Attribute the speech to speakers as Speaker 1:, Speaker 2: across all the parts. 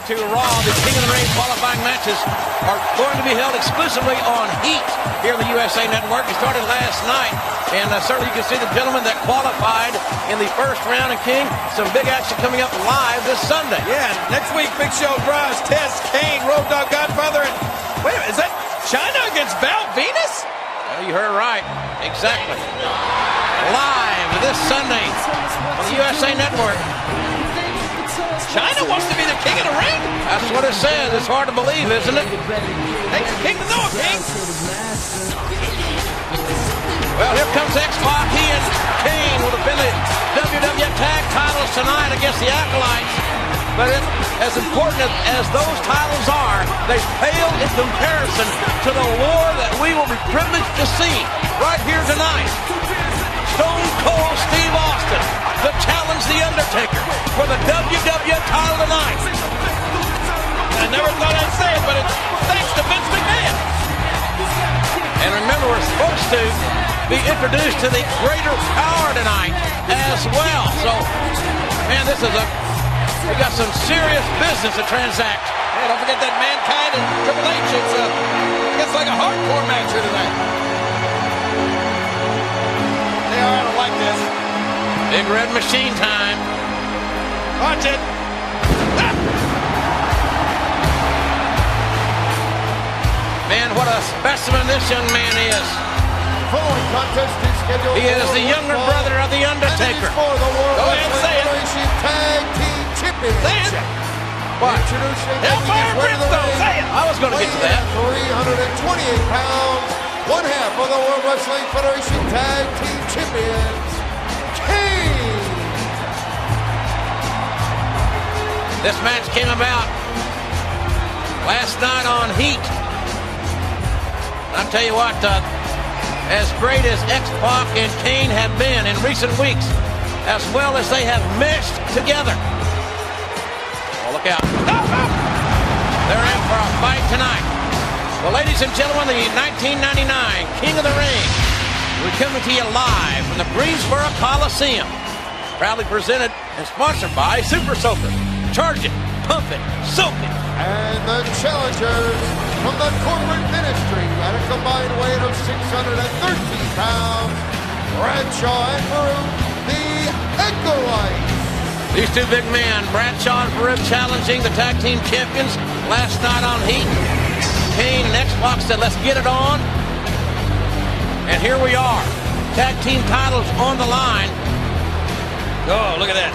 Speaker 1: to Raw. The King of the Ring qualifying matches are going to be held exclusively on Heat here on the USA Network. It started last night, and certainly you can see the gentlemen that qualified in the first round. And King, some big action coming up live this Sunday.
Speaker 2: Yeah, next week, Big Show draws Test, Kane, Road Dogg Godfather, and wait a minute, is that China against Val Venus?
Speaker 1: Well, you heard right. Exactly. Live this Sunday on the USA Network.
Speaker 2: China wants to be the King of the Ring?
Speaker 1: That's what it says. It's hard to believe, isn't it?
Speaker 2: Hey, King to know it, King.
Speaker 1: Well, here comes X-Pac. He and Kane will defend the WWF Tag titles tonight against the Acolytes. But as important as those titles are, they pale in comparison to the war that we will be privileged to see right here tonight. Stone Cold Steve Austin to challenge The Undertaker for the WWF title tonight.
Speaker 2: I never thought I'd say it, but it's thanks to Vince McMahon.
Speaker 1: And remember, we're supposed to be introduced to the greater power tonight as well. So, man, we got some serious business to transact.
Speaker 2: Hey, don't forget that Mankind and Triple H. It's like a hardcore match here tonight. I don't like this.
Speaker 1: Big Red Machine time.
Speaker 2: Watch it. Ah!
Speaker 1: Man, what a specimen this young man is.
Speaker 3: Following contest is scheduled.
Speaker 1: He is the younger brother of The Undertaker.
Speaker 3: For the World
Speaker 2: Go ahead and say it.
Speaker 3: Tag Team Champions.
Speaker 2: Say it.
Speaker 1: What?
Speaker 3: Introducing
Speaker 2: Hellfire Brimstone. Say it.
Speaker 1: I was going to get to that.
Speaker 3: 328 pounds. One half of the World Wrestling Federation Tag Team Champions, Kane.
Speaker 1: This match came about last night on Heat. I'll tell you what, as great as X-Pac and Kane have been in recent weeks, as well as they have meshed together. Oh, look out. They're in for a fight tonight. Well, ladies and gentlemen, the 1999 King of the Ring. We're coming to you live from the Greensboro Coliseum. Proudly presented and sponsored by Super Soaker. Charge it, pump it, soak it.
Speaker 3: And the challengers from the corporate ministry at a combined weight of 613 pounds, Bradshaw and Faarooq, the Acolytes.
Speaker 1: These two big men, Bradshaw and Faarooq, challenging the tag team champions last night on Heat. Kane and X-Pac said, let's get it on. And here we are. Tag team titles on the line.
Speaker 2: Oh, look at that.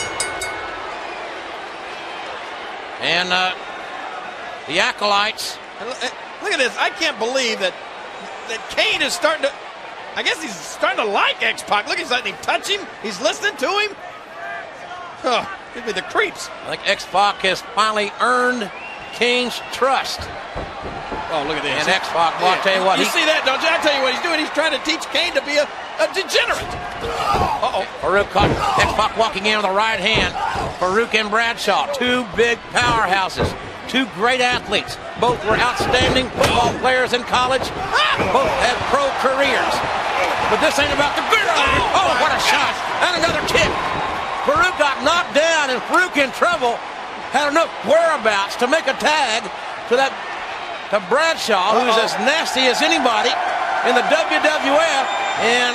Speaker 1: And the Acolytes.
Speaker 2: Look at this. I can't believe that Kane is starting to, I guess he's starting to like X-Pac. Look, he's letting him touch him. He's listening to him. Oh, give me the creeps.
Speaker 1: I think X-Pac has finally earned Kane's trust.
Speaker 2: Oh, look at this.
Speaker 1: And X-Pac, well, I'll tell you what.
Speaker 2: You see that, don't you? I'll tell you what he's doing. He's trying to teach Kane to be a degenerate. Uh-oh.
Speaker 1: Faarooq caught X-Pac walking in with the right hand. Faarooq and Bradshaw, two big powerhouses, two great athletes. Both were outstanding football players in college. Both had pro careers. But this ain't about the good. Oh, what a shot. And another kick. Faarooq got knocked down, and Faarooq in trouble had enough whereabouts to make a tag to Bradshaw, who's as nasty as anybody in the WWF, and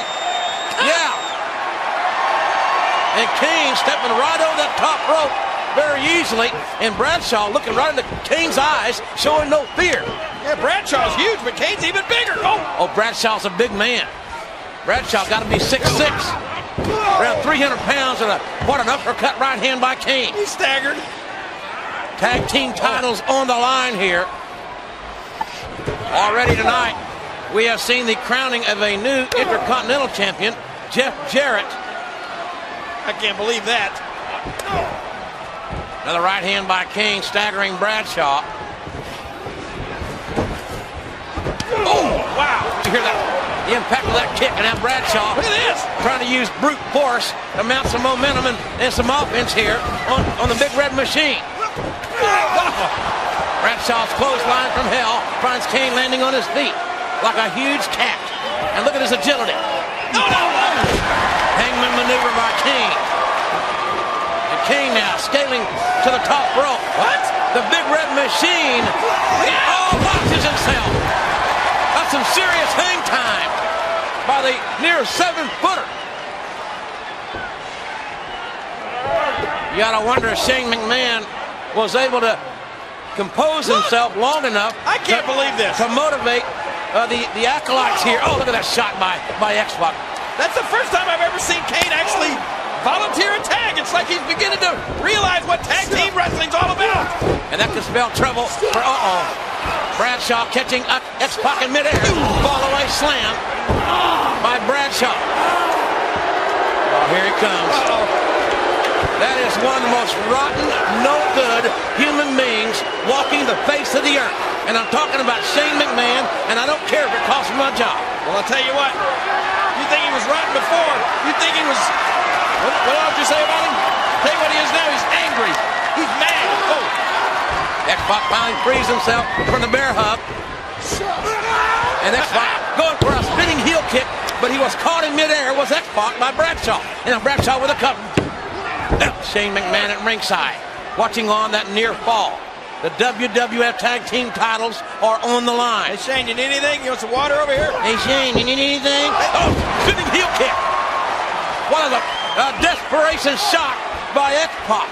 Speaker 1: and Kane stepping right over that top rope very easily, and Bradshaw looking right into Kane's eyes, showing no fear.
Speaker 2: Yeah, Bradshaw's huge, but Kane's even bigger.
Speaker 1: Oh, Bradshaw's a big man. Bradshaw got to be 6'6", around 300 pounds, and what an uppercut right hand by Kane.
Speaker 2: He's staggered.
Speaker 1: Tag team titles on the line here. Already tonight, we have seen the crowning of a new Intercontinental Champion, Jeff Jarrett.
Speaker 2: I can't believe that.
Speaker 1: Another right hand by Kane, staggering Bradshaw. Oh, wow. You hear that? The impact of that kick, and now Bradshaw,
Speaker 2: look at this,
Speaker 1: trying to use brute force to mount some momentum and some offense here on the Big Red Machine. Bradshaw's clothesline from hell finds Kane landing on his feet like a huge cat. And look at his agility. Hangman maneuver by Kane. And Kane now scaling to the top rope.
Speaker 2: What?
Speaker 1: The Big Red Machine. Oh, boxes himself. That's some serious hang time by the near 7-footer. You gotta wonder if Shane McMahon was able to compose himself long enough.
Speaker 2: I can't believe this.
Speaker 1: To motivate the Acolytes here. Oh, look at that shot by X-Pac.
Speaker 2: That's the first time I've ever seen Kane actually volunteer a tag. It's like he's beginning to realize what tag team wrestling's all about.
Speaker 1: And that could spell trouble for Bradshaw catching X-Pac in midair. Fall away slam by Bradshaw. Oh, here he comes. That is one of the most rotten, no good human beings walking the face of the earth. And I'm talking about Shane McMahon, and I don't care if it costs me my job.
Speaker 2: Well, I'll tell you what. You think he was rotten before. You think he was... What else did you say about him? Tell you what he is now. He's angry. He's mad. Oh.
Speaker 1: X-Pac finally frees himself from the bear hug. And X-Pac going for a spinning heel kick, but he was caught in midair, was X-Pac by Bradshaw. And Bradshaw with a cover. Shane McMahon at ringside, watching on that near fall. The WWF Tag Team titles are on the line.
Speaker 2: Hey, Shane, you need anything? You want some water over here?
Speaker 1: Hey, Shane, you need anything? Oh, spinning heel kick. What a desperation shot by X-Pac.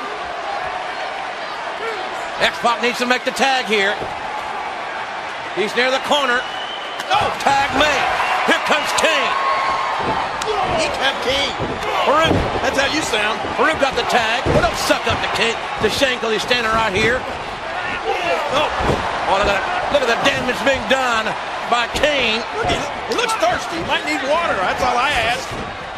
Speaker 1: X-Pac needs to make the tag here. He's near the corner. Oh, tag made. Here comes Kane.
Speaker 2: He come Kane.
Speaker 1: Faarooq.
Speaker 2: That's how you sound.
Speaker 1: Faarooq got the tag. Well, don't suck up to Shane because he's standing right here. Oh, look at the damage being done by Kane.
Speaker 2: Look, he looks thirsty. He might need water. That's all I ask.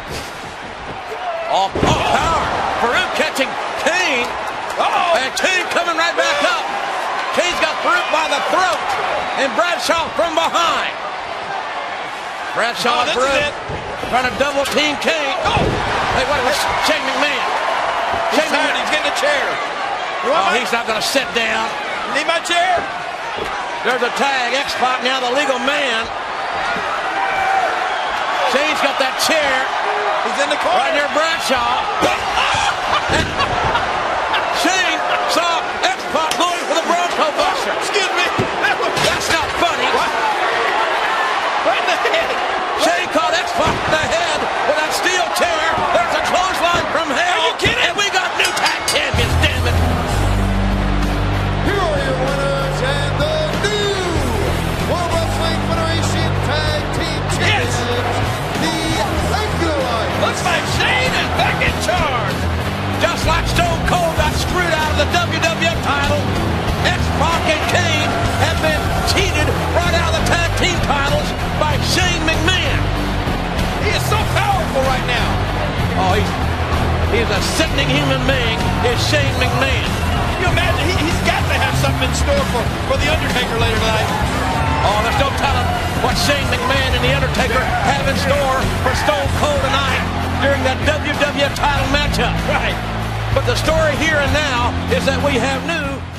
Speaker 1: Oh, power. Faarooq catching Kane.
Speaker 2: Uh-oh.
Speaker 1: And Kane coming right back up. Kane's got Faarooq by the throat. And Bradshaw from behind. Bradshaw and Faarooq trying to double team Kane. Oh! Hey, what was Shane McMahon?
Speaker 2: He's tired. He's getting a chair.
Speaker 1: He's not going to sit down.
Speaker 2: You need my chair?
Speaker 1: There's a tag. X-Pac now the legal man. Shane's got that chair.
Speaker 2: He's in the corner.
Speaker 1: Right near Bradshaw. Shane saw X-Pac going for the Bronco Buster.
Speaker 2: Excuse me.
Speaker 1: That's not funny.
Speaker 2: What? Right in the head.
Speaker 1: Shane caught X-Pac in the head with that steel chair. There's a clothesline from hell.
Speaker 2: Are you kidding?
Speaker 1: And we got new tag champions, damn it.
Speaker 3: Here are your winners and the new World Wrestling Federation Tag Team Champions, the Acolytes.
Speaker 2: Looks like Shane is back in charge.
Speaker 1: Just like Stone Cold got screwed out of the WWF title, X-Pac and Kane have been cheated right out of the tag team titles by Shane McMahon.
Speaker 2: He is so powerful right now.
Speaker 1: Oh, he's a sickening human being, is Shane McMahon.
Speaker 2: Can you imagine? He's got to have something in store for The Undertaker later tonight.
Speaker 1: Oh, there's no telling what Shane McMahon and The Undertaker have in store for Stone Cold tonight during that WWF title matchup.
Speaker 2: Right.
Speaker 1: But the story here and now is that we have new